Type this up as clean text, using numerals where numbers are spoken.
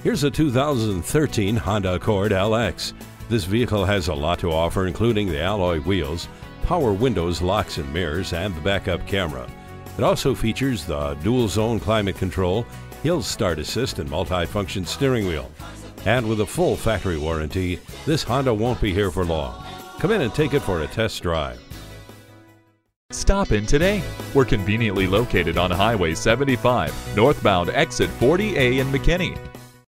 Here's a 2013 Honda Accord LX. This vehicle has a lot to offer, including the alloy wheels, power windows, locks and mirrors, and the backup camera. It also features the dual-zone climate control, hill start assist, and multi-function steering wheel. And with a full factory warranty, this Honda won't be here for long. Come in and take it for a test drive. Stop in today. We're conveniently located on Highway 75, northbound exit 40A in McKinney.